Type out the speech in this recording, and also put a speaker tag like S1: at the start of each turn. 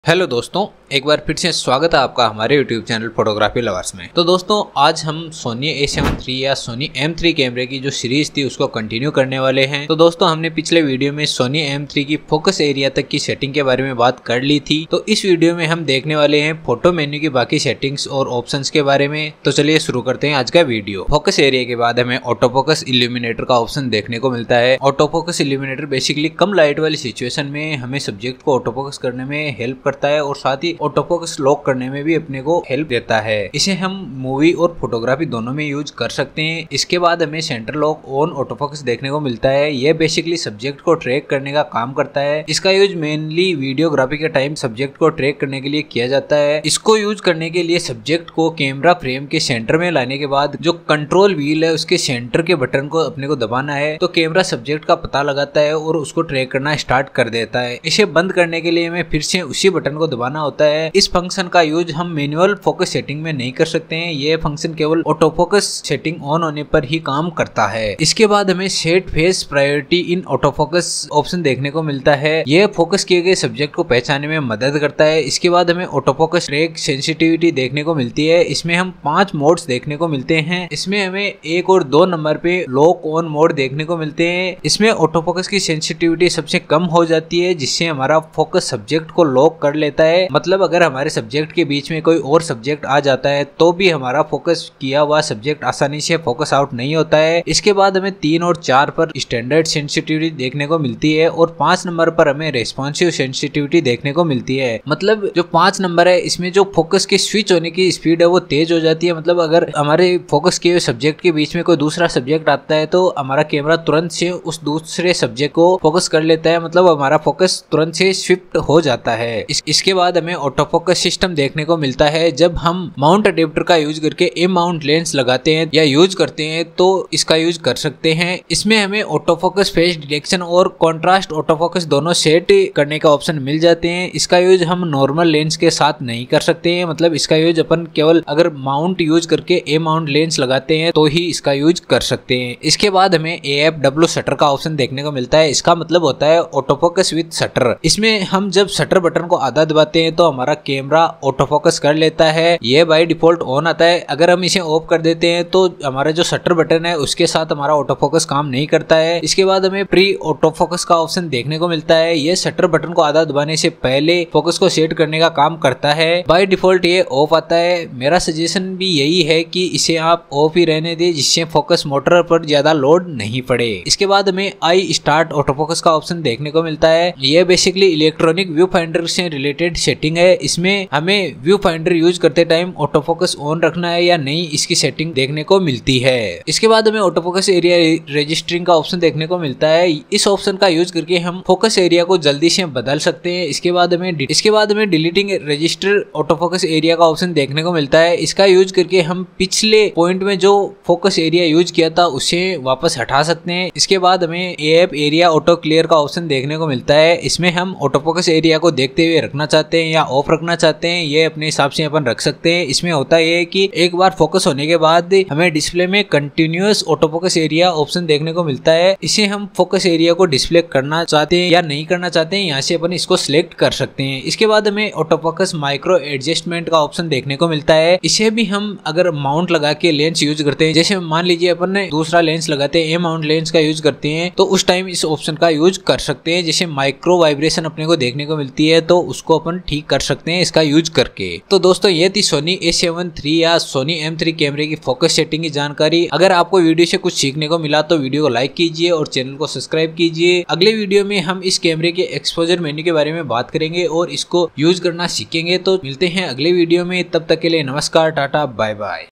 S1: Hello दोस्तों, एक बार फिर से स्वागत है आपका हमारे यूट्यूब चैनल फोटोग्राफी लवर्स में। तो दोस्तों आज हम सोनी A7 III या सोनी M3 कैमरे की जो सीरीज थी उसको कंटिन्यू करने वाले हैं। तो दोस्तों हमने पिछले वीडियो में सोनी M3 की फोकस एरिया तक की सेटिंग के बारे में बात कर ली थी। तो इस वीडियो में हम देखने वाले हैं फोटो मेन्यू की बाकी सेटिंग्स और ऑप्शंस के बारे में। तो चलिए शुरू करते हैं आज का वीडियो। फोकस एरिया के बाद हमें ऑटो फोकस इल्यूमिनेटर का ऑप्शन देखने को मिलता है। ऑटो फोकस इल्यूमिनेटर बेसिकली कम लाइट वाली सिचुएशन में हमें सब्जेक्ट को ऑटो फोकस करने में हेल्प करता है और साथ ही ऑटो फोकस लॉक करने में भी अपने को हेल्प देता है। इसे हम मूवी और फोटोग्राफी दोनों में यूज कर सकते हैं। इसके बाद हमें center lock on auto focus देखने को मिलता है। यह बेसिकली सब्जेक्ट को ट्रैक करने का काम करता है। इसका यूज मेनली वीडियोग्राफी के टाइम सब्जेक्ट को ट्रैक करने के लिए किया जाता है। इसको यूज करने के लिए सब्जेक्ट को कैमरा फ्रेम के सेंटर में लाने के बाद जो कंट्रोल व्हील है उसके सेंटर के बटन को अपने को दबाना है तो कैमरा सब्जेक्ट का पता लगाता है और उसको ट्रैक करना स्टार्ट कर देता है। इसे बंद करने के लिए हमें फिर से उसी बटन को दबाना होता है। इस फंक्शन का यूज हम मैनुअल फोकस सेटिंग में नहीं कर सकते हैं। यह फंक्शन केवल ऑटो फोकस सेटिंग ऑन होने पर ही काम करता है। इसके बाद हमें set face priority in auto focus option देखने को मिलता है। यह फोकस किए गए सब्जेक्ट को पहचानने में मदद करता है। इसके बाद हमें ऑटो फोकस ट्रैक सेंसिटिविटी देखने को मिलती है। इसमें हम 5 मोड्स देखने को मिलते हैं। इसमें हमें 1 और 2 नंबर पे लॉक ऑन मोड देखने को मिलते हैं। इसमें ऑटो फोकस की सेंसिटिविटी सबसे कम हो जाती है जिससे हमारा फोकस सब्जेक्ट को लॉक कर लेता है। मतलब अगर हमारे सब्जेक्ट के बीच में कोई और सब्जेक्ट आ जाता है तो भी हमारा फोकस किया हुआ सब्जेक्ट आसानी से फोकस आउट नहीं होता है। इसके बाद हमें 3 और 4 पर स्टैंडर्ड सेंसिटिविटी देखने को मिलती है और 5 नंबर पर हमें रेस्पॉन्सिव सेंसिटिविटी देखने को मिलती है। मतलब जो 5 नंबर है इसमें जो फोकस के स्विच होने की स्पीड है वो तेज हो जाती है। मतलब अगर हमारे फोकस किए हुए सब्जेक्ट के बीच में कोई दूसरा सब्जेक्ट आता है तो हमारा कैमरा तुरंत से उस दूसरे सब्जेक्ट को फोकस कर लेता है। मतलब हमारा फोकस तुरंत से शिफ्ट हो जाता है। इसके बाद हमें ऑटो फोकस सिस्टम देखने को मिलता है। जब हम माउंट अडेप्टर का यूज करके ए माउंट लेंस लगाते हैं या यूज करते हैं तो इसका यूज कर सकते हैं। इसमें हमें ऑटो फोकस फेस डिटेक्शन और कॉन्ट्रास्ट ऑटो फोकस दोनों सेट करने का ऑप्शन मिल जाते हैं। इसका यूज हम नॉर्मल लेंस के साथ नहीं कर सकते हैं। मतलब इसका यूज अपन केवल अगर माउंट यूज करके ए माउंट लेंस लगाते हैं तो ही इसका यूज कर सकते हैं। इसके बाद हमें AFW शटर का ऑप्शन देखने को मिलता है। इसका मतलब होता है ऑटो फोकस विद शटर। इसमें हम जब शटर बटन को आधा दबाते हैं तो हमारा कैमरा ऑटो फोकस कर लेता है। ये बाय डिफॉल्ट ऑन आता है। अगर हम इसे ऑफ कर देते हैं तो हमारा जो शटर बटन है उसके साथ हमारा ऑटो फोकस काम नहीं करता है। इसके बाद हमें प्री ऑटो फोकस का ऑप्शन देखने को मिलता है। ये शटर बटन को आधा दबाने से पहले फोकस को सेट करने का काम करता है। बाय डिफॉल्ट ये ऑफ आता है। मेरा सजेशन भी यही है कि इसे आप ऑफ ही रहने दें जिससे फोकस मोटर पर ज्यादा लोड नहीं पड़े। इसके बाद हमें आई स्टार्ट ऑटो फोकस का ऑप्शन देखने को मिलता है। यह बेसिकली इलेक्ट्रॉनिक व्यू फाइंडर से रिलेटेड सेटिंग है। इसमें हमें व्यू फाइंडर यूज करते टाइम ऑटो फोकस ऑन रखना है या नहीं इसकी सेटिंग देखने को मिलती है। इसके बाद हमें ऑटो फोकस एरिया रजिस्टरिंग का ऑप्शन देखने को मिलता है। इस ऑप्शन का यूज करके हम फोकस एरिया को जल्दी से बदल सकते हैं। इसके बाद हमें deleting register auto focus area का ऑप्शन देखने को मिलता है। इसका यूज करके हम पिछले पॉइंट में जो फोकस एरिया यूज किया था उसे वापस हटा सकते हैं। इसके बाद हमें AF एरिया ऑटो क्लियर का ऑप्शन देखने को मिलता है। इसमें हम ऑटो फोकस एरिया को देखते हुए रखना चाहते हैं या ऑफ रखना चाहते हैं ये अपने हिसाब से अपन रख सकते हैं। इसमें होता है कि एक बार फोकस होने के बाद हमें डिस्प्ले में continuous auto focus area option देखने को मिलता है। इसे हम फोकस एरिया को डिस्प्ले करना चाहते हैं या नहीं करना चाहते हैं यहाँ से अपन इसको सिलेक्ट कर सकते हैं। इसके बाद हमें ऑटो फोकस माइक्रो एडजस्टमेंट का ऑप्शन देखने को मिलता है। इसे भी हम अगर माउंट लगा के लेंस यूज करते हैं, जैसे मान लीजिए अपन ने दूसरा लेंस लगाते हैं, ए माउंट लेंस का यूज करते हैं तो उस टाइम इस ऑप्शन का यूज कर सकते हैं। जैसे माइक्रो वाइब्रेशन अपने को देखने को मिलती है तो उसको अपन ठीक कर सकते हैं इसका यूज करके। तो दोस्तों ये थी सोनी A7 III या सोनी M3 कैमरे की फोकस सेटिंग की जानकारी। अगर आपको वीडियो से कुछ सीखने को मिला तो वीडियो को लाइक कीजिए और चैनल को सब्सक्राइब कीजिए। अगले वीडियो में हम इस कैमरे के एक्सपोजर मेन्यू के बारे में बात करेंगे और इसको यूज करना सीखेंगे। तो मिलते हैं अगले वीडियो में, तब तक के लिए नमस्कार, टाटा, बाय बाय।